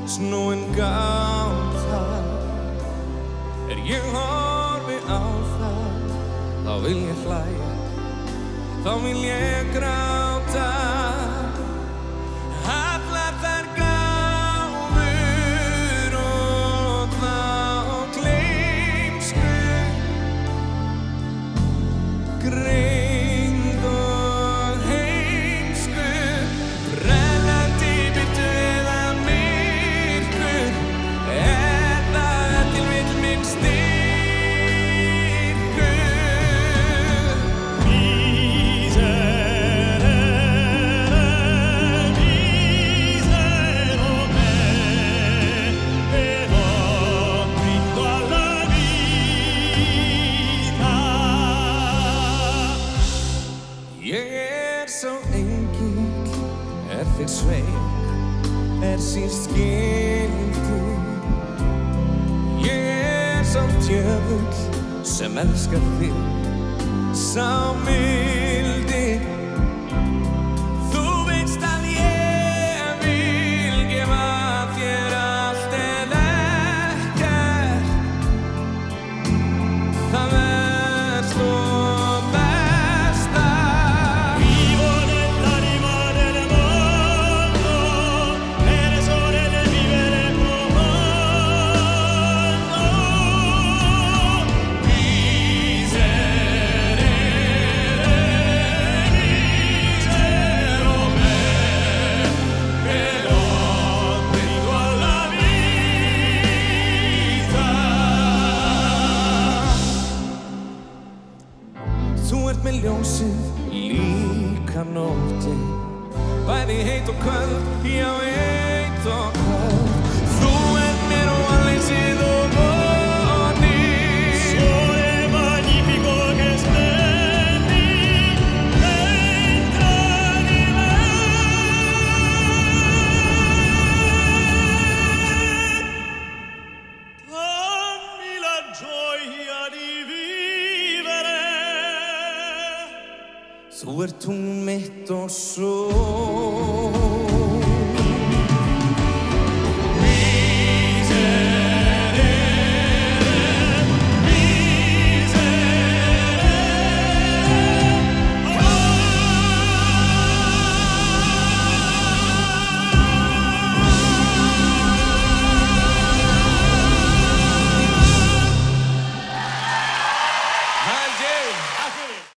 snúin gáta. Ég horfi á það, þá vil ég hlæja, þá vil ég gráta. Allar þær gáfur og þá gleymsku, greind og heimsku, brennandi birtu eða myrkur, er það ef til vill minn styrkur. Þig sveik, síst skildi. Ég sá djöfull sem elskar þig, sá mildi. Þú veist að ég vil gefa þér allt eða ekkert, það verst og besta. Þú ert með ljósið, líka nóttin, bæði heit og köld, já heit og köld. Þú ert mér óanleysið og vonir. Sole magnifico che splendi dentro di me. Dammi la gioia di vivere. Þú ert tungl mitt og sól.